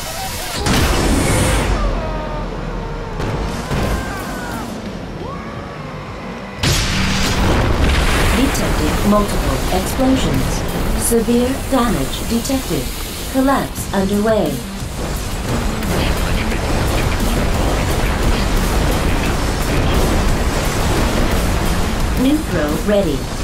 Detected multiple explosions. Severe damage detected. Collapse underway. Neutral ready.